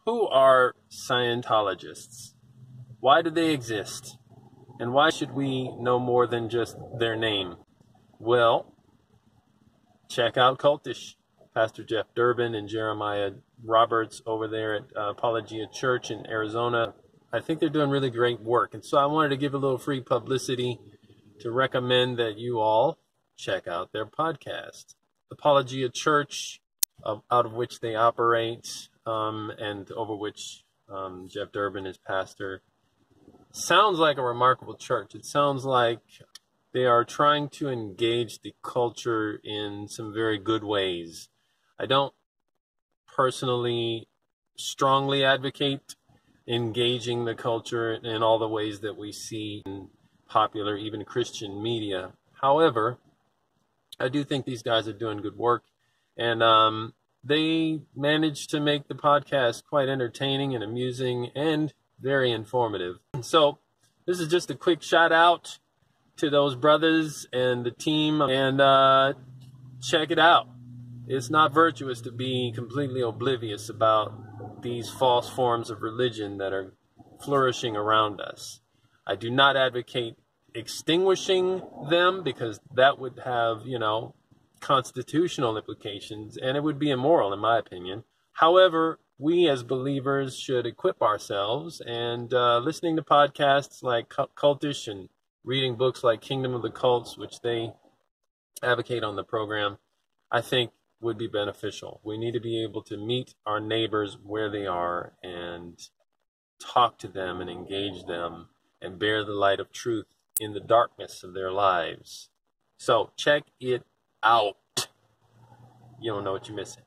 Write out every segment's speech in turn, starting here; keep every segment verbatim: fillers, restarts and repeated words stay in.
Who are Scientologists? Why do they exist? And why should we know more than just their name? Well, check out Cultish. Pastor Jeff Durbin and Jeremiah Roberts over there at uh, Apologia Church in Arizona. I think they're doing really great work. And so I wanted to give a little free publicity to recommend that you all check out their podcast. Apologia Church, uh, out of which they operate, um, and over which um, Jeff Durbin is pastor, sounds like a remarkable church. It sounds like they are trying to engage the culture in some very good ways. I don't personally strongly advocate engaging the culture in all the ways that we see in popular, even Christian media. However, I do think these guys are doing good work, and um, they managed to make the podcast quite entertaining and amusing and very informative. And so this is just a quick shout out to those brothers and the team, and uh, check it out. It's not virtuous to be completely oblivious about these false forms of religion that are flourishing around us. I do not advocate extinguishing them, because that would have, you know, constitutional implications, and it would be immoral in my opinion. However, we as believers should equip ourselves, and uh, listening to podcasts like Cultish and reading books like Kingdom of the Cults, which they advocate on the program, I think would be beneficial. We need to be able to meet our neighbors where they are and talk to them and engage them and bear the light of truth in the darkness of their lives. So check it out. You don't know what you're missing.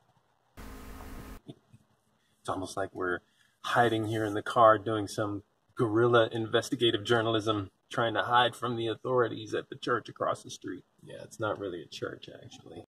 It's almost like we're hiding here in the car doing some guerrilla investigative journalism, trying to hide from the authorities at the church across the street. Yeah, it's not really a church, actually.